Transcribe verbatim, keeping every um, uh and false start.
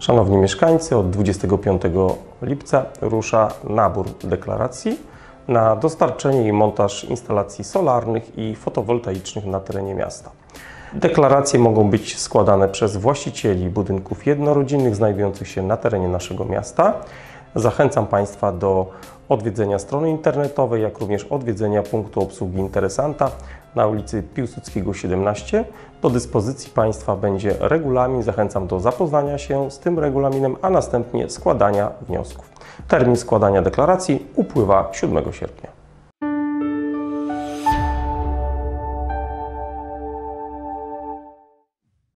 Szanowni mieszkańcy, od dwudziestego piątego lipca rusza nabór deklaracji na dostarczenie i montaż instalacji solarnych i fotowoltaicznych na terenie miasta. Deklaracje mogą być składane przez właścicieli budynków jednorodzinnych znajdujących się na terenie naszego miasta. Zachęcam Państwa do odwiedzenia strony internetowej, jak również odwiedzenia punktu obsługi interesanta na ulicy Piłsudskiego siedemnaście. Do dyspozycji Państwa będzie regulamin. Zachęcam do zapoznania się z tym regulaminem, a następnie składania wniosków. Termin składania deklaracji upływa siódmego sierpnia.